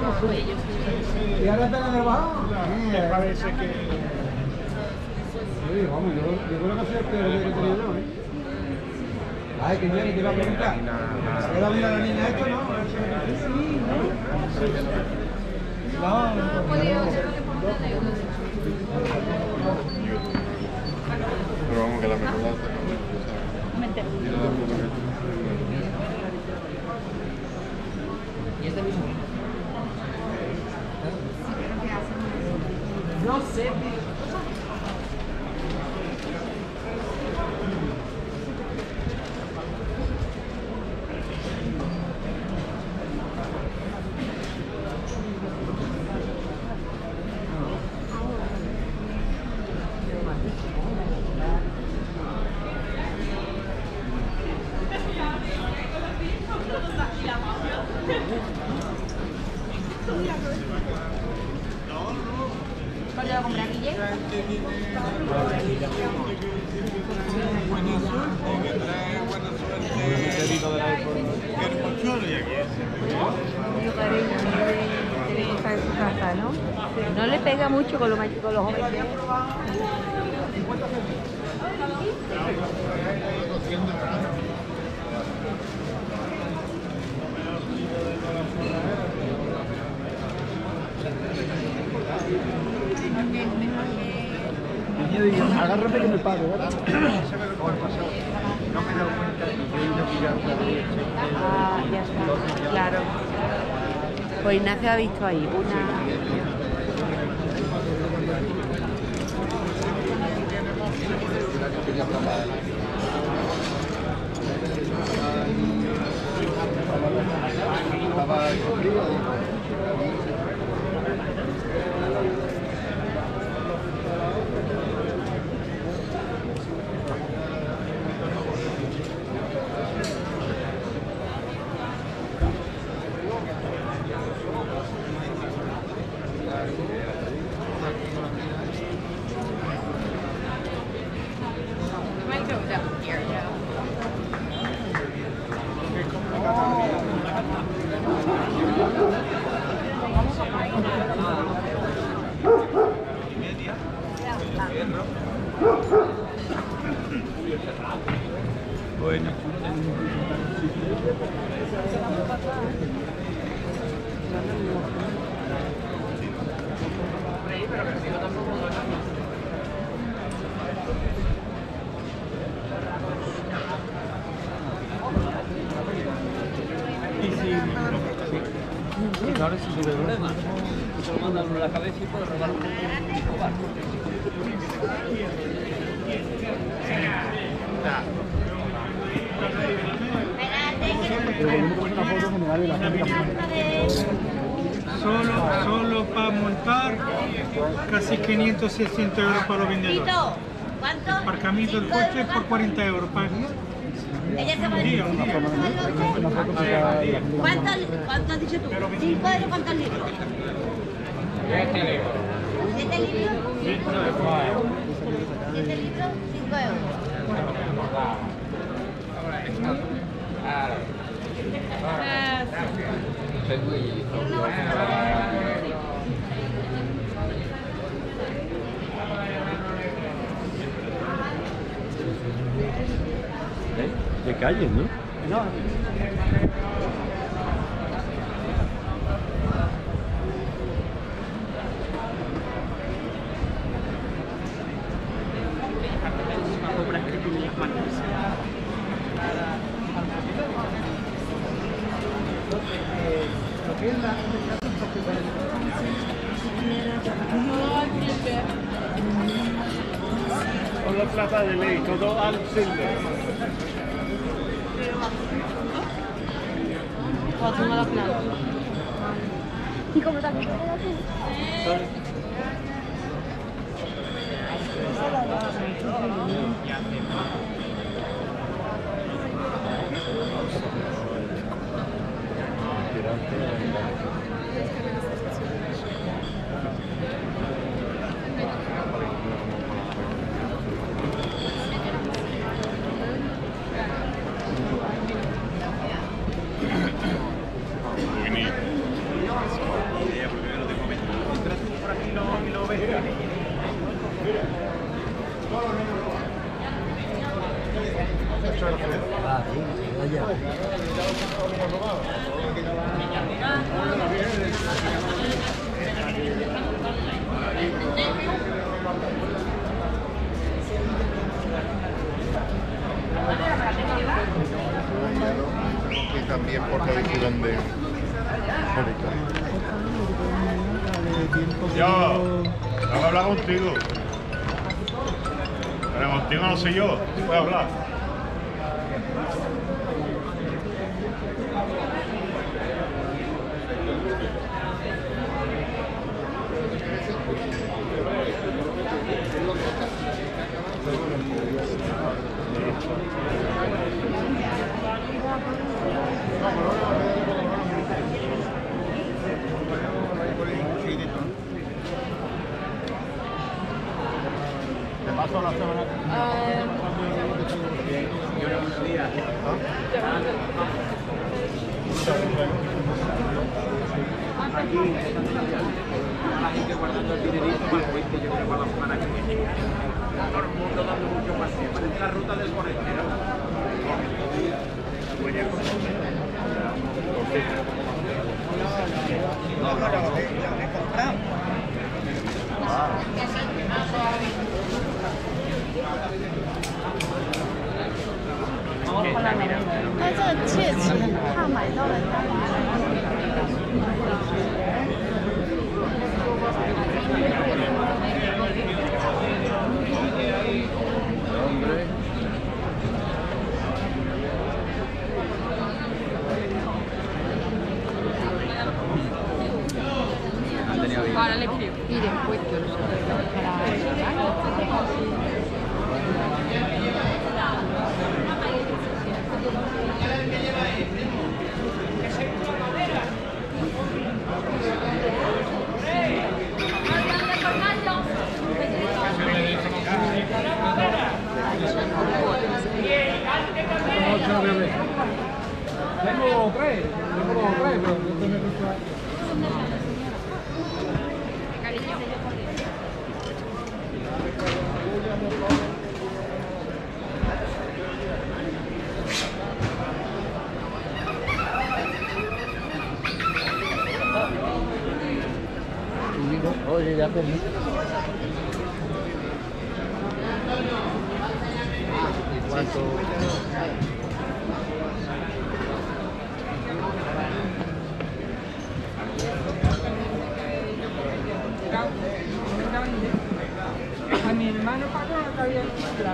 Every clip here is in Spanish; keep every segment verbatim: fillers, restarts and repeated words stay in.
¿Y ahora están en el bajado? Me parece que... Sí, vamos, yo, yo creo que ha sido el peor día que he tenido yo, ¿eh? Ay, que bien, te iba a preguntar. ¿Se queda bien a la niña esto, no? Sí, ¿no? No, no podía hacerle por una deuda. Pero vamos, que la mejor la Mete. ¿Y este mismo? No sé. ¿Cuál le va a comprar, Guille? buena suerte, que trae buena suerte. Que funcione y aquí. Mucho cariño, tiene que estar en su casa, ¿no? No le pega mucho con los, con los jóvenes. Agárrate que me pago, ¿verdad? Ah, ya está, claro. Pues Ignacio ha visto ahí una... Bueno. Y si... Sí, ahora sí sube problema. Solo mandan la cabeza y puede robar un poco. Solo, solo para montar, casi quinientos, seiscientos euros para los vendedores. ¿Cuánto? Aparcamiento del coche por cuarenta euros. Para... Ella se va a Día. ¿Cuánto, ¿Cuánto has dicho tú? ¿Cinco euros? ¿Cuántos libros? ¿Siete libros? ¿Siete libros? ¿Siete libros? Cinco euros. De calle, ¿no? No. Obras que tienen las manos. Con la plata de ley, todo al silver. Cuatro malas plata. ¿Y cómo también? Ah, sí, allá. Y también porque ahí se venden yo, tengo que hablar contigo. Pero contigo no sé yo, puedo hablar. ¿Te paso la semana? Aquí, la gente guardando el dinerito para el juicio, yo creo, para la semana que viene. Todo el mundo dando mucho paseo. Parece la ruta del forastero. No, no, lo he comprado. 但这个戒指很怕买到人家。 Ahora le pido. Y después yo lo Tengo tres, tengo tres, pero no te me gusta. Oye, ya comí. ¿Y cuánto? A mi hermano Paco no cabía encontrar.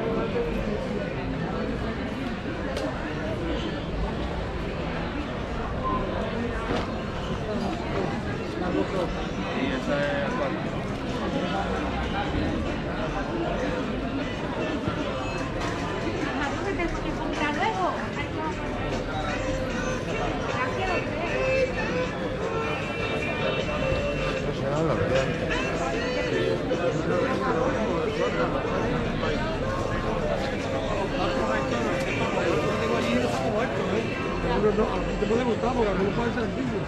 Y esa es cuál. No, te puede gustar porque a mí no puede ser antiguo.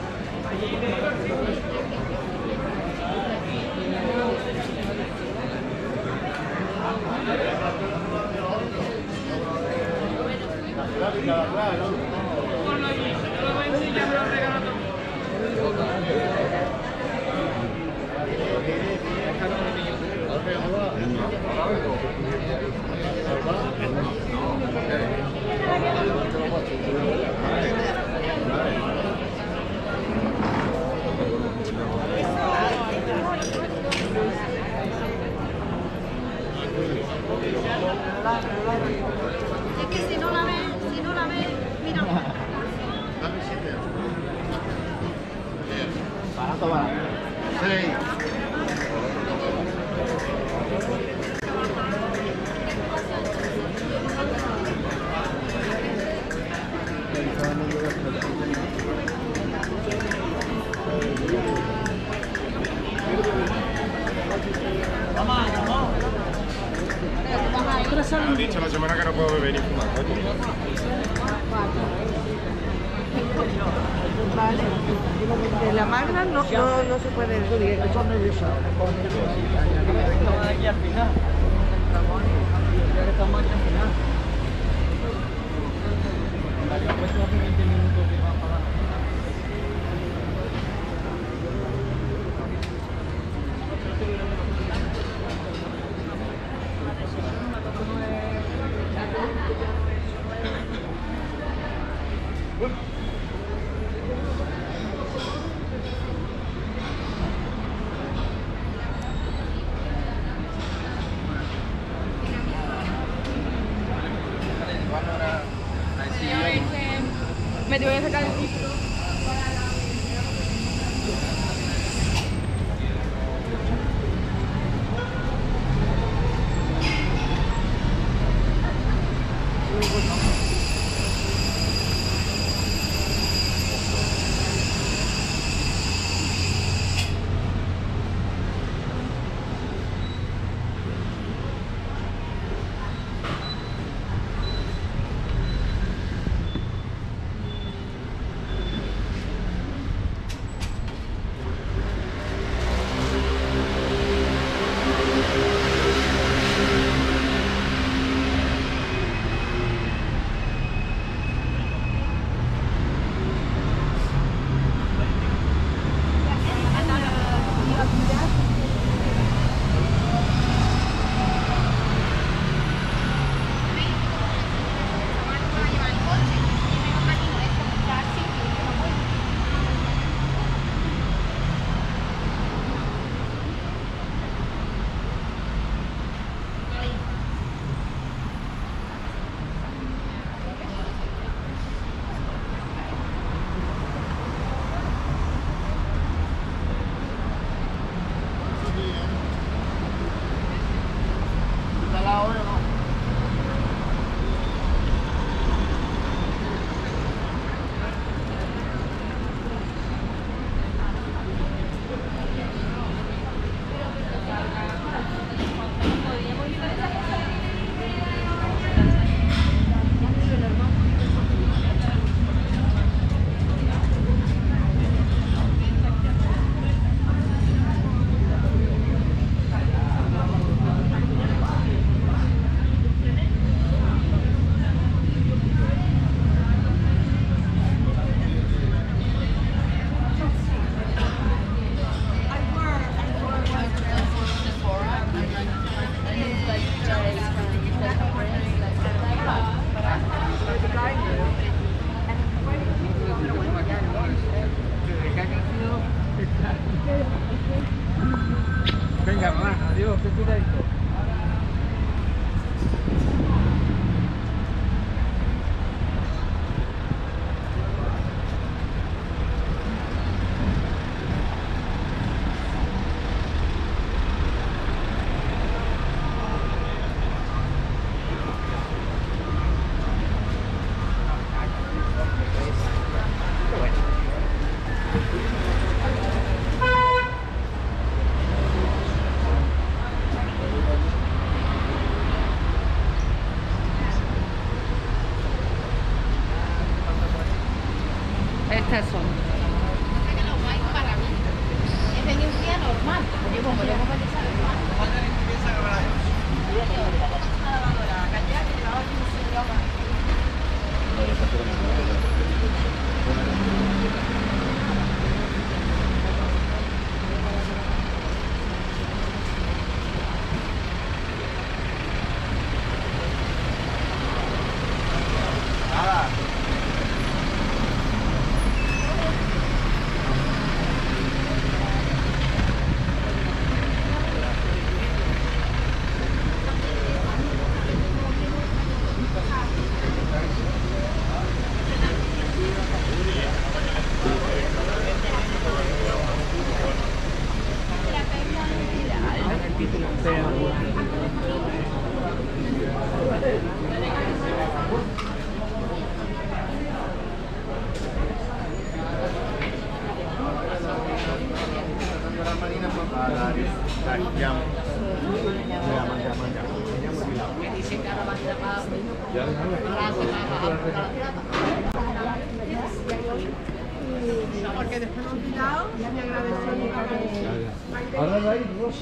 Es que si no la ves, si no la ves, mira. Barato, barato. Sí. Me han dicho la semana que no puedo beber ni fumar, coño. Vale. De la magna no, no, no se puede beber. Estamos aquí al final. Ya que estamos aquí al final. Me voy a sacar el título. Venga, mamá, adiós, ten cuidadito. Estas son. Es venir un día normal. Yo como yo como esa porque después me he olvidado, ya me agradeció mi padre. Ahora no hay rosa.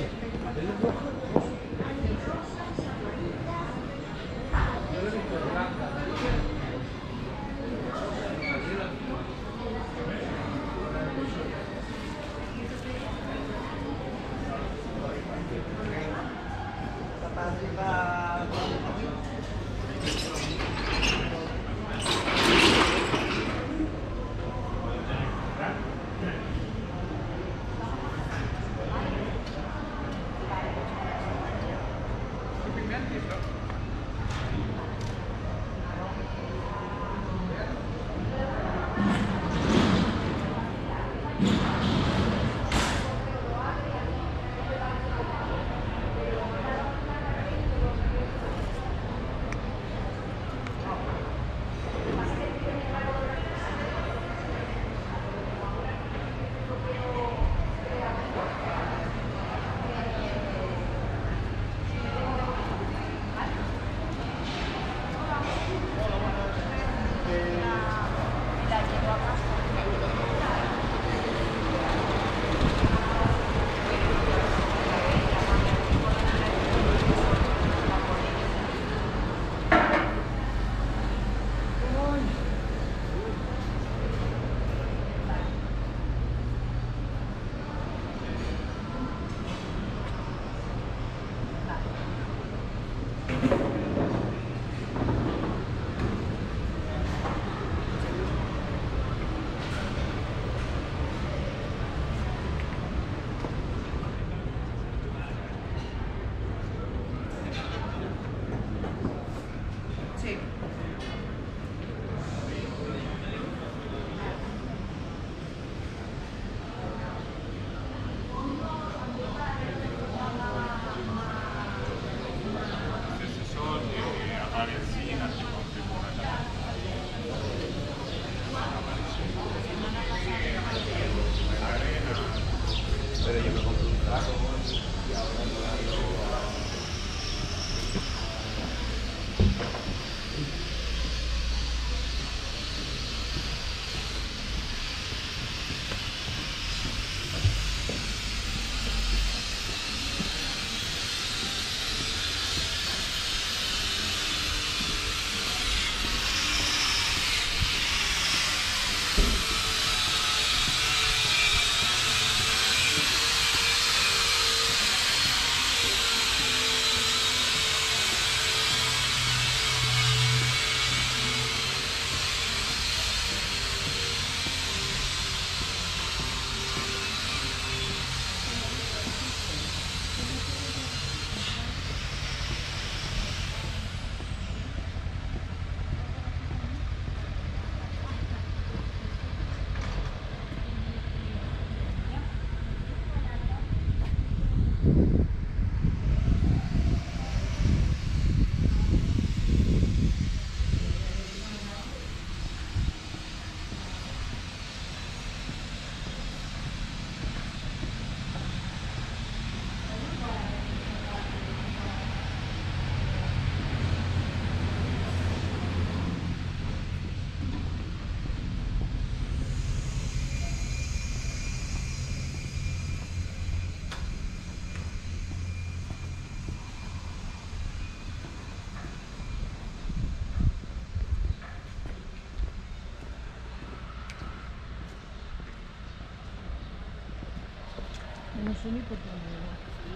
consumir por tu vida.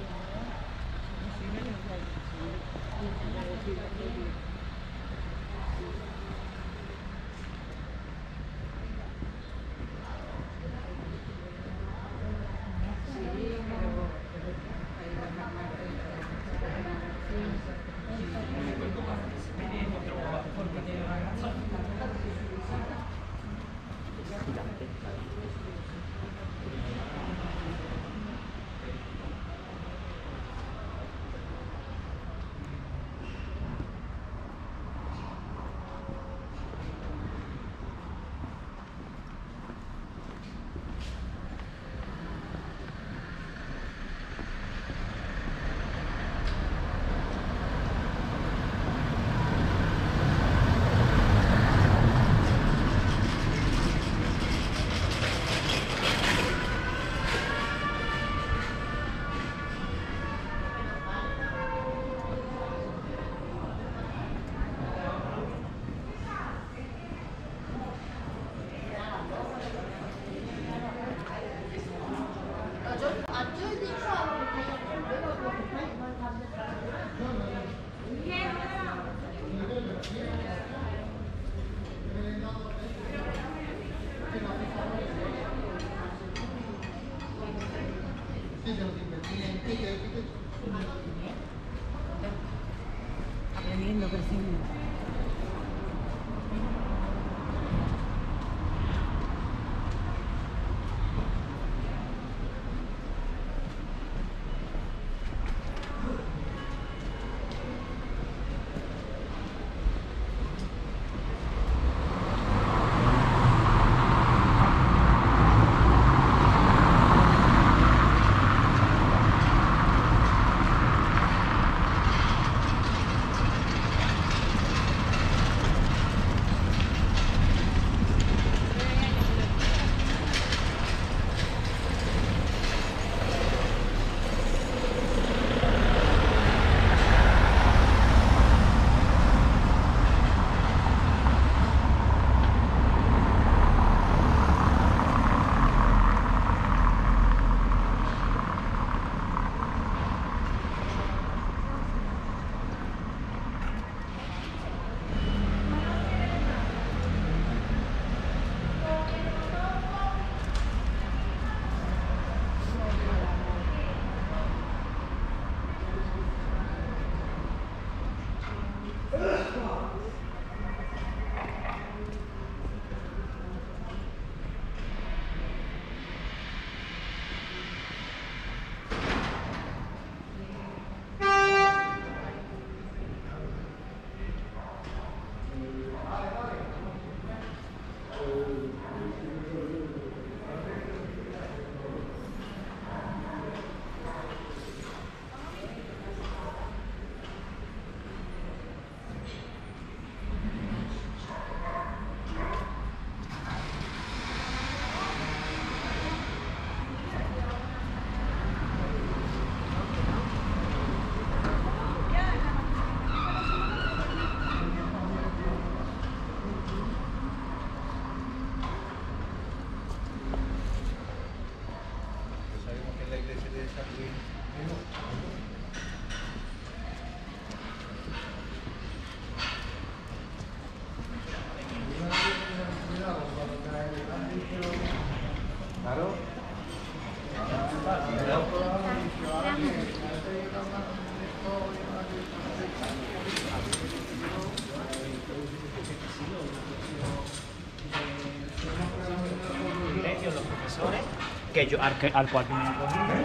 Aprendiendo, creciendo. Que yo, al, que, al cual me Digamos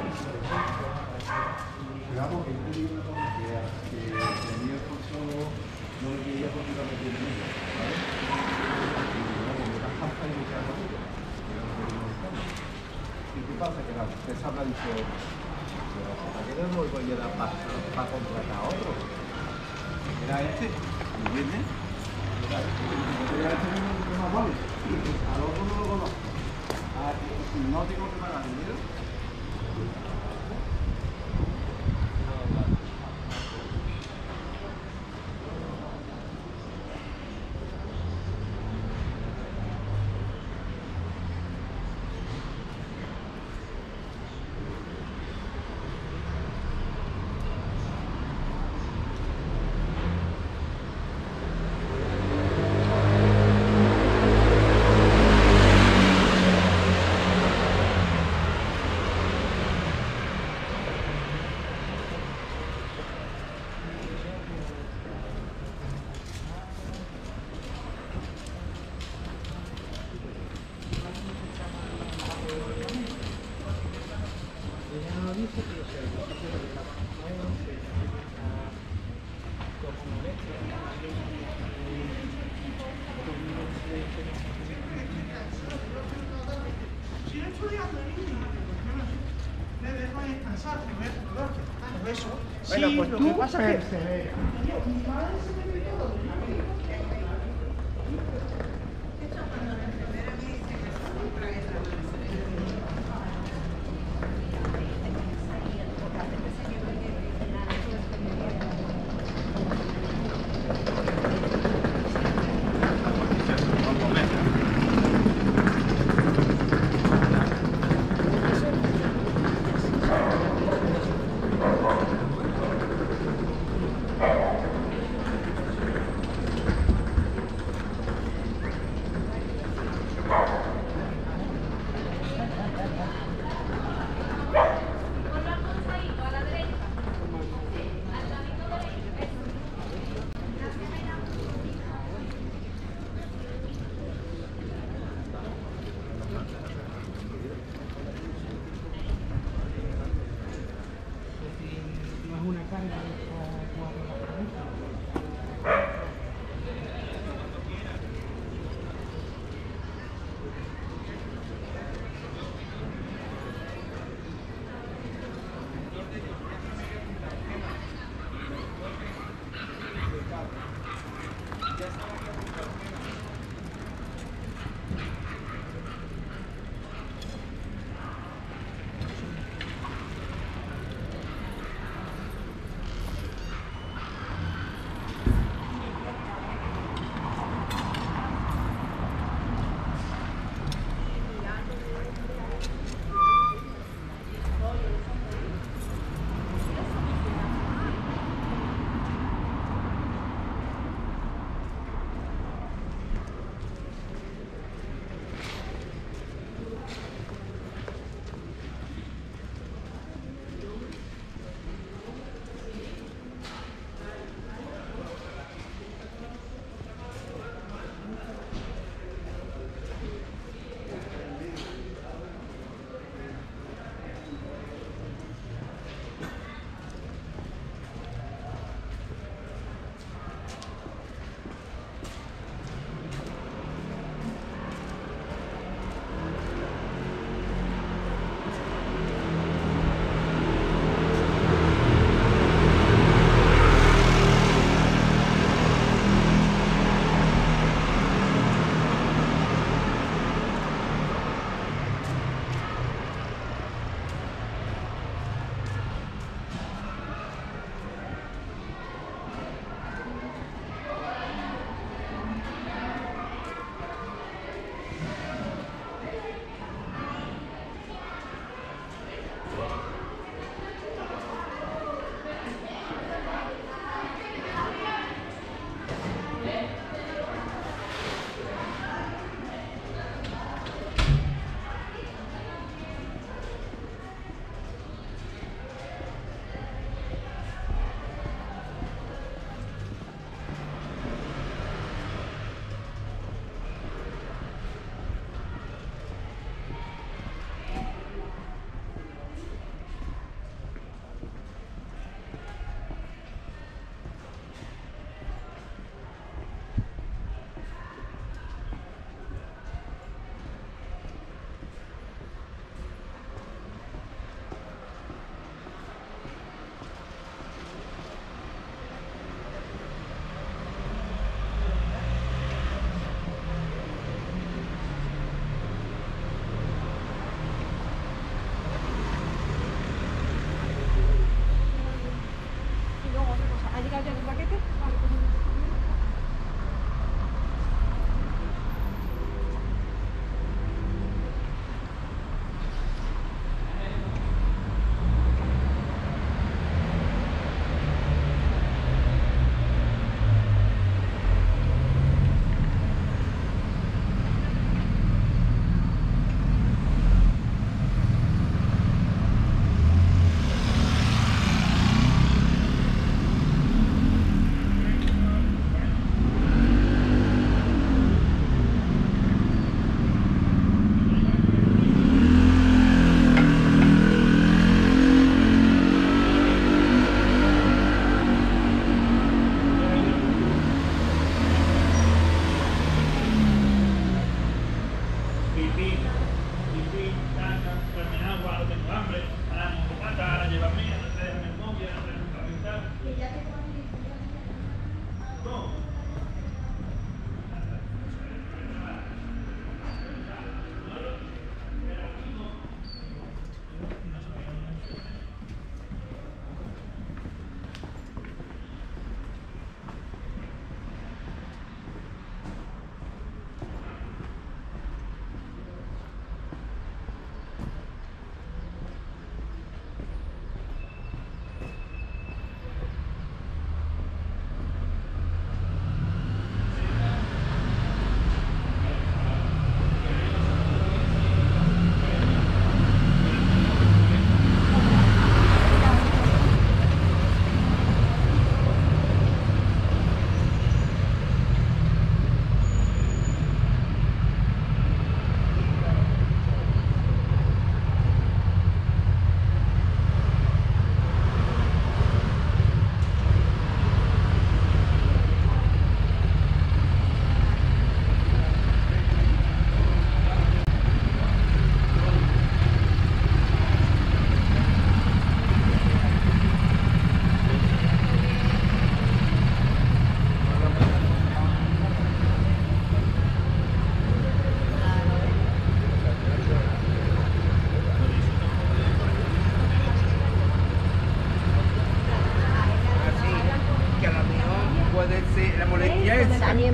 que este libro que tenía el curso no lo quería porque iba a meter en ella, ¿vale? Y bueno, me da falta de iniciar la vida. ¿Y qué pasa? Que la empresa me ha dicho, pero ¿para qué le vuelvo yo a dar para contratar a otro? Era este, ¿entiendes? Era este que más vale. Al otro no lo conozco. No tengo que pagar dinero. Eso. Bueno, Sí, pues lo tú que pasa es que... persevera.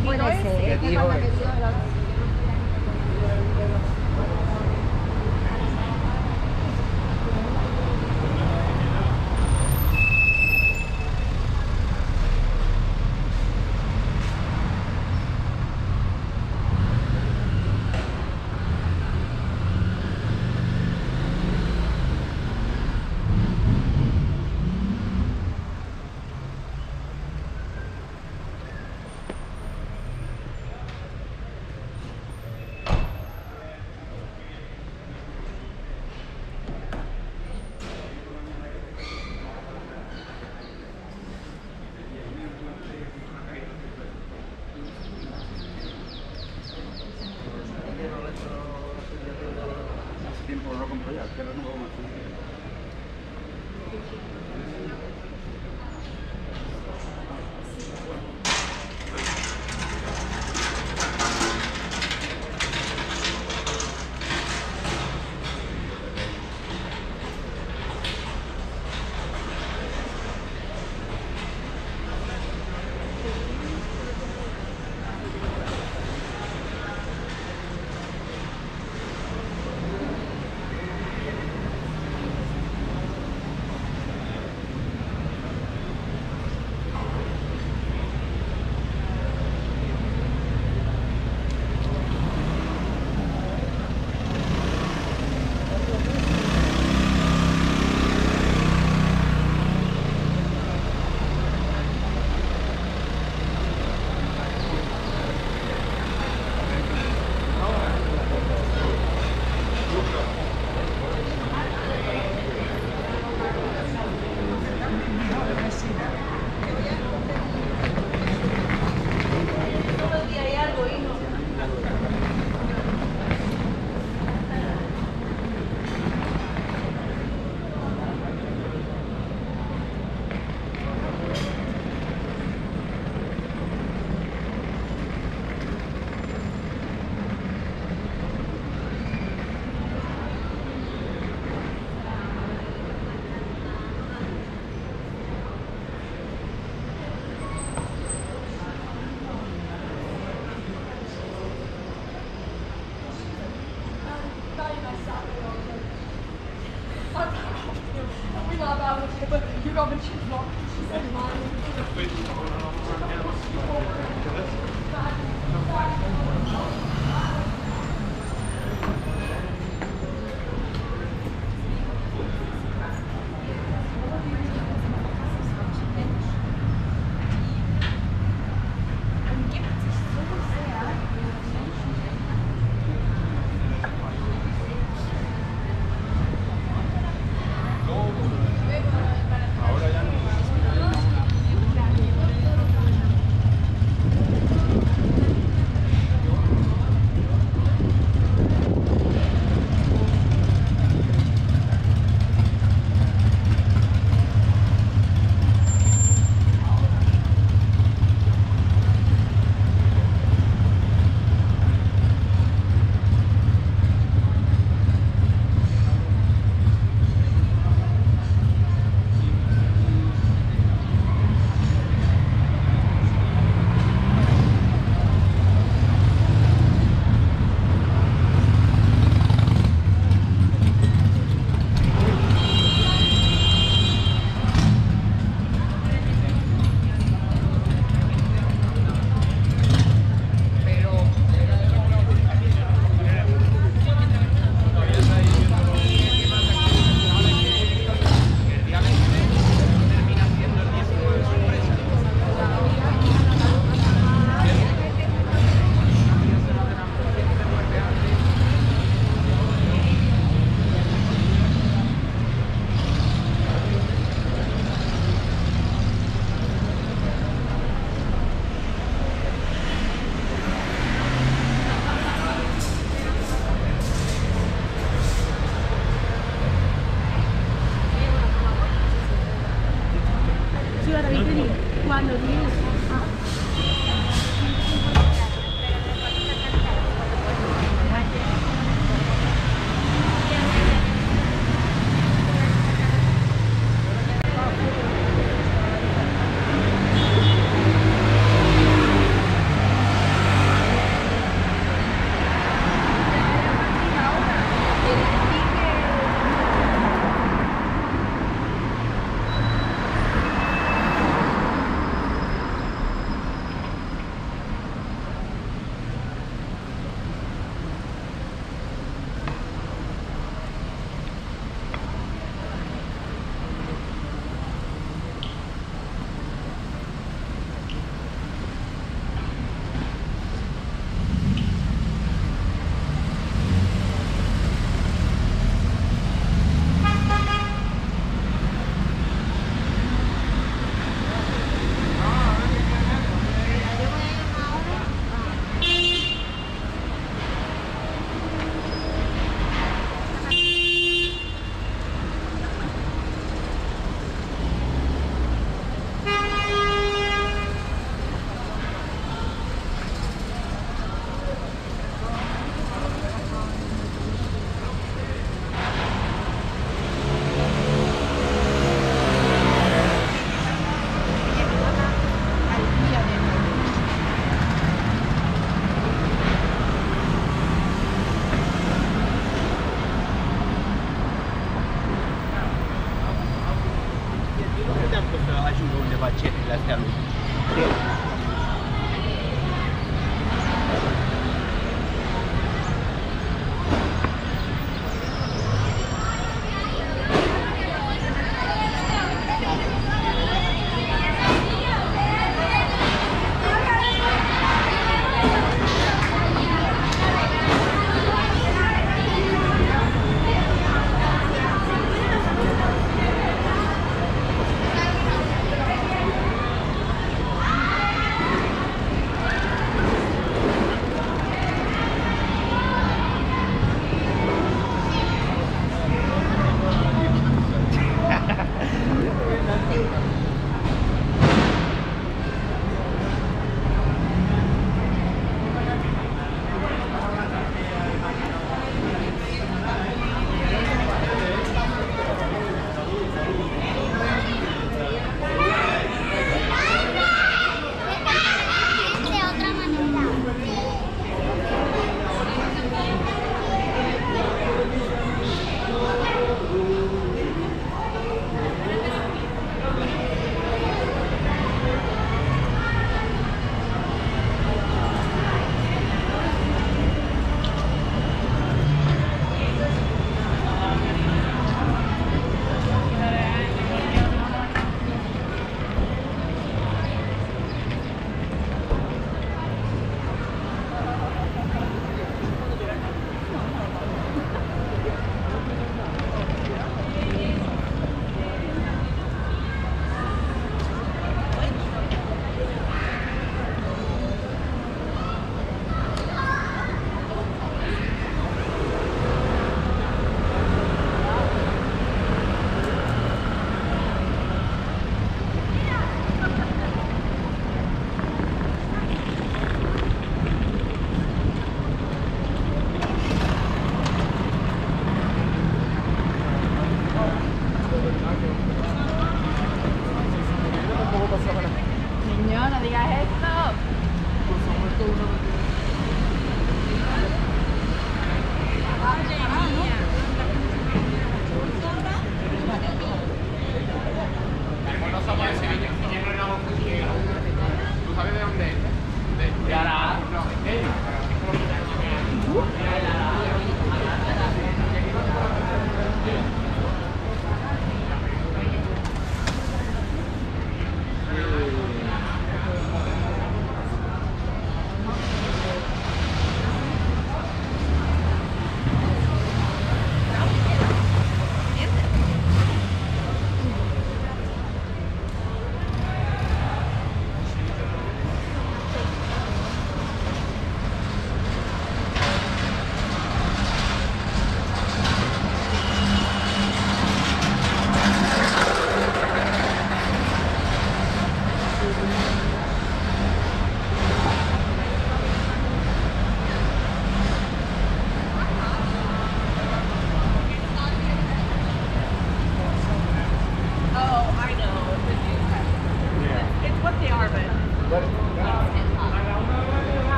puede ser. ¿Qué dijo él? Tiempo no lo compro ya, que ahora no vamos a hacer.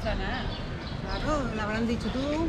pasa nada. Claro, lo habrán dicho tú.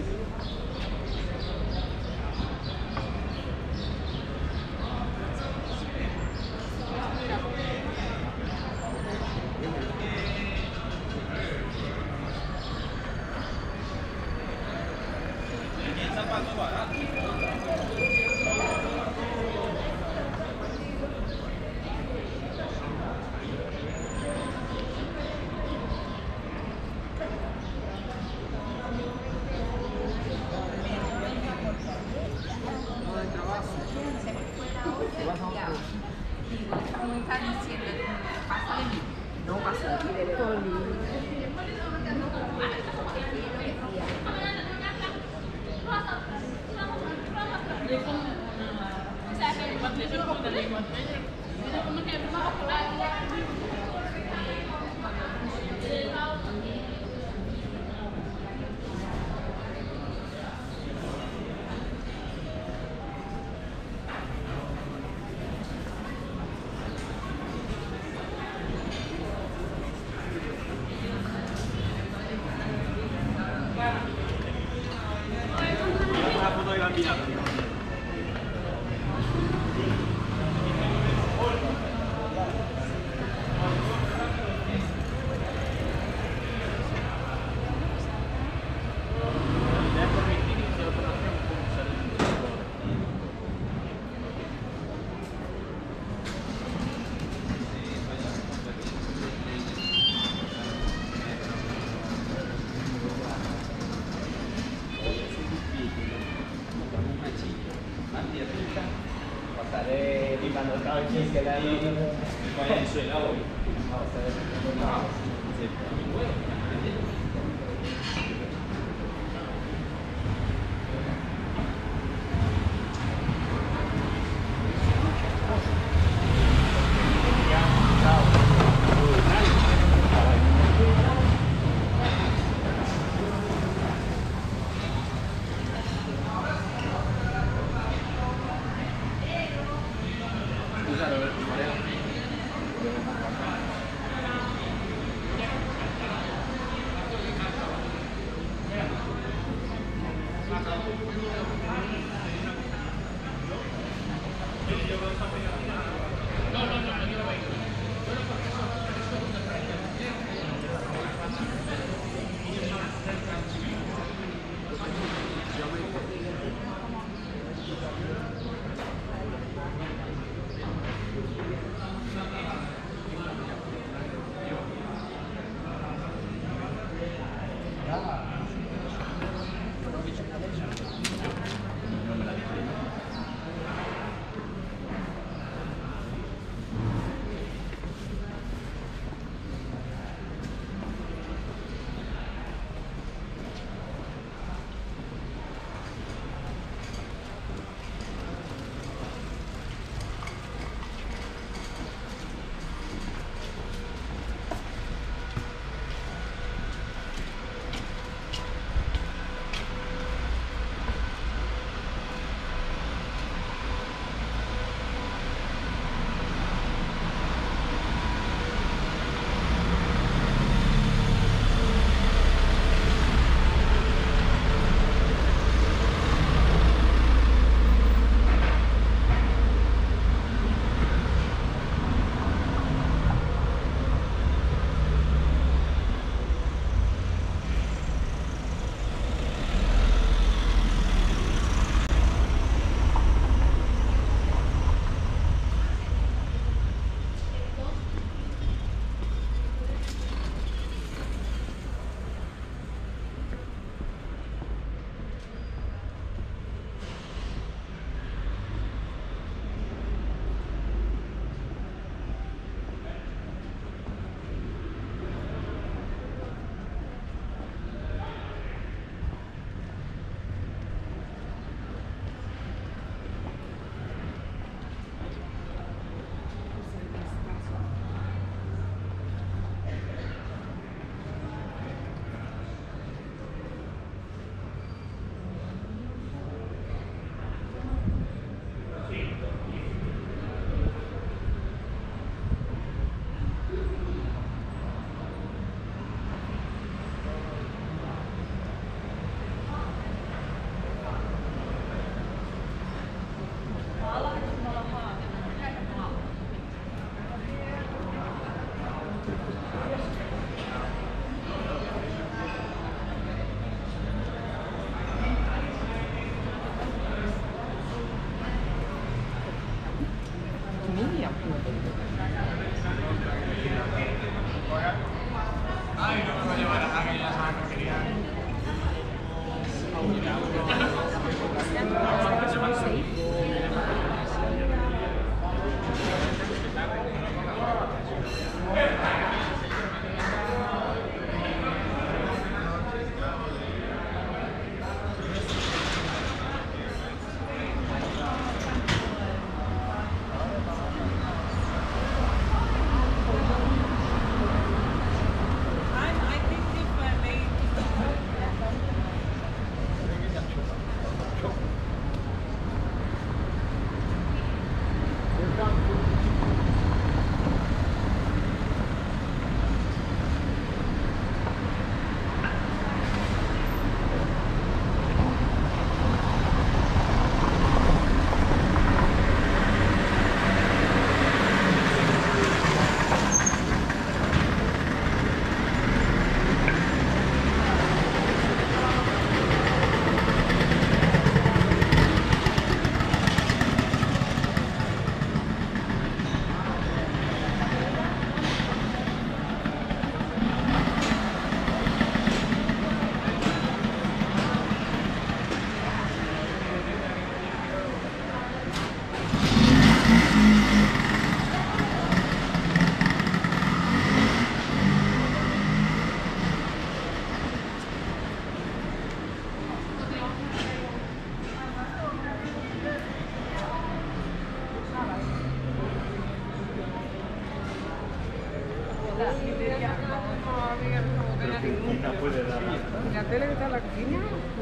La tele que está en la cocina.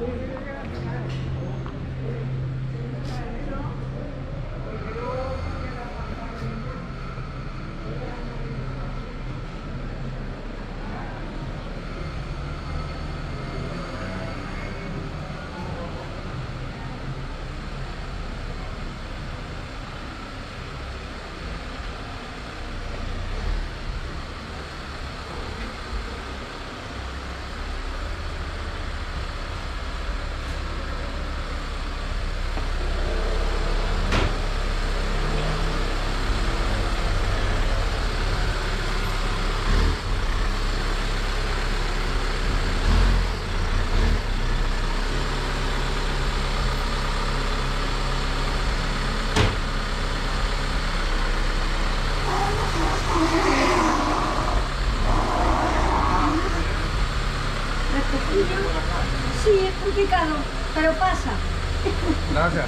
Sí, es complicado, pero pasa. Gracias.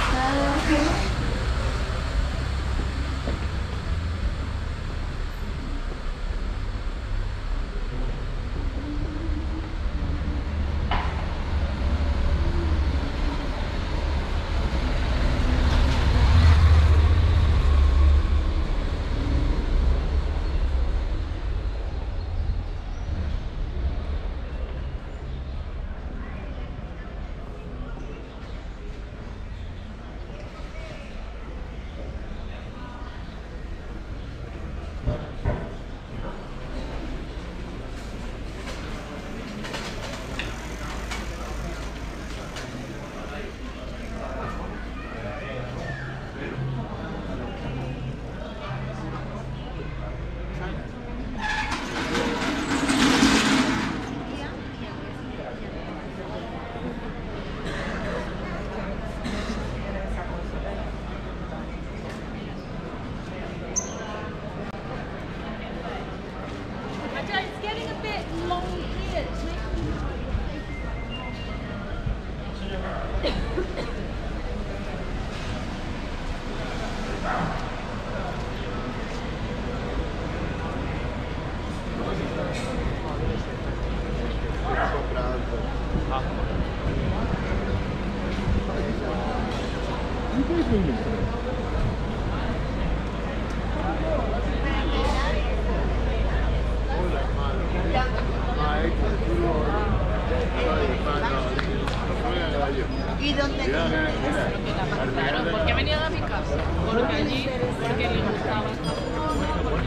¿Y dónde? Claro, ¿por qué venía a mi casa? Porque allí, porque le gustaba esta zona, porque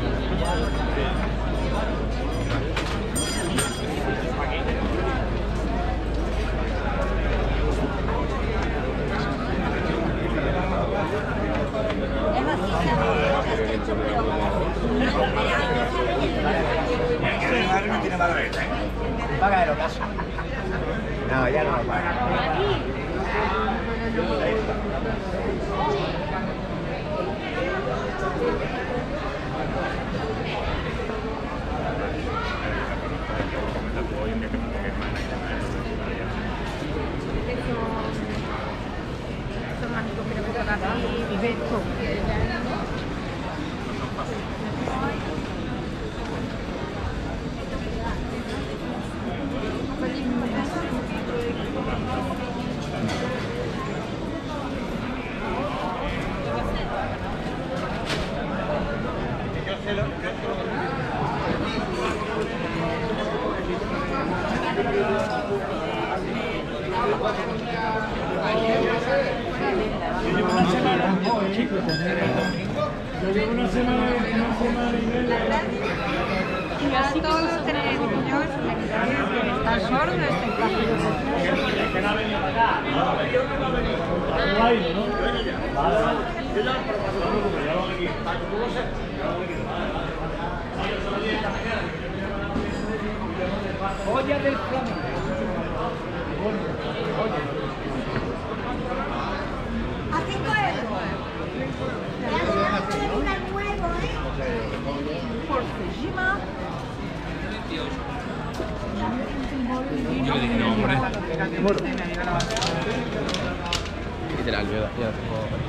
Paga de lo caso. No, ya no va a parar. Yo llevo una semana, una semana y media. Y así todos los tres niños están sordos, están capaces. Que no ha venido para acá. Guay, ¿no? Vale, vale. Olla del flamenco. A cinco euros. Ya le vamos a poner un nuevo, ¿eh? Porcellima. Yo le dije, no, hombre. Literal, yo ya tengo...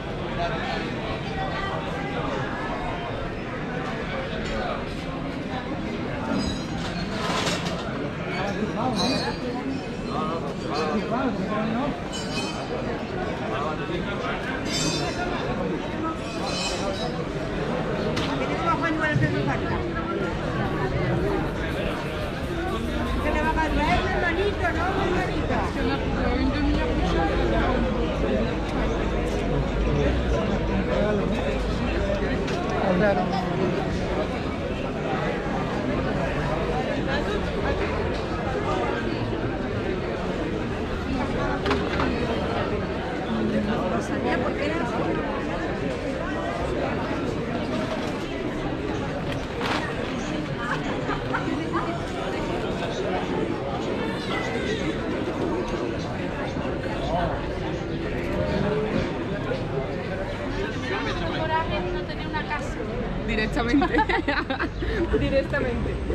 Tenemos pañuelos que nos faltan. Que le va a caer el hermanito, ¿no? El hermanito. Claro. No sabía por qué era así. Coraje no tener una casa. Directamente. Directamente.